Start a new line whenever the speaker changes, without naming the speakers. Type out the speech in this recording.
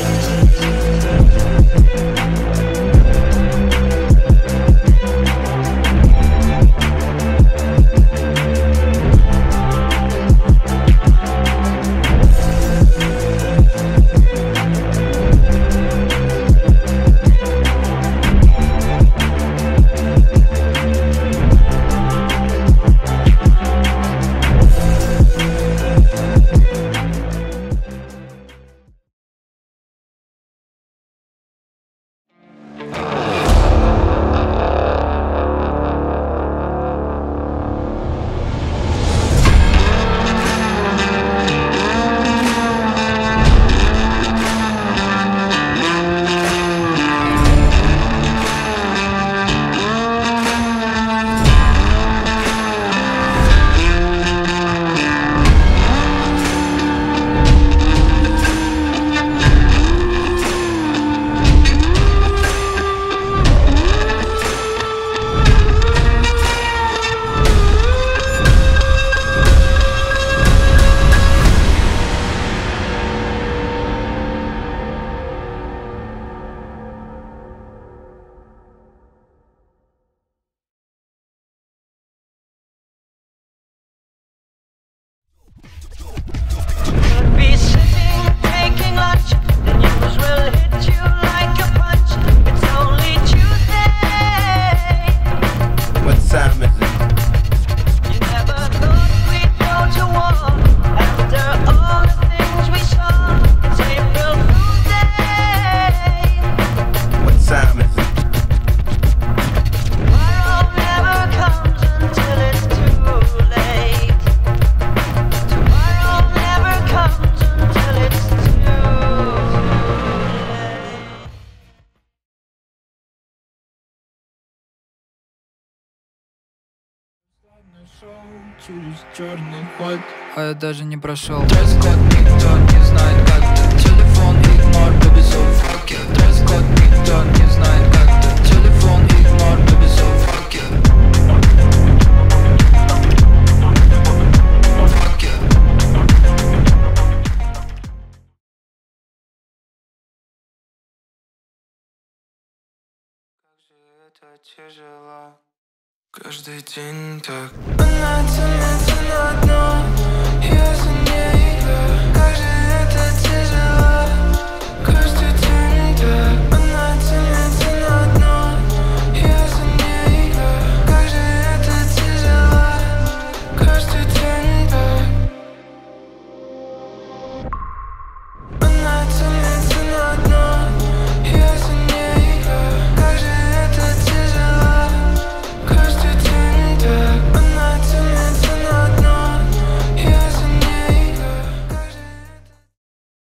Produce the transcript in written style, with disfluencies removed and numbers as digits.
Через черный ход,
а я даже не прошел.
Дресс-код, никто не знает, как ты. Телефон игнор, baby, so fuck yeah. Дресс-код, никто не знает, как ты. Телефон игнор, baby, so fuck yeah. Fuck yeah. Как же это тяжело. Каждый день так. Она на дно.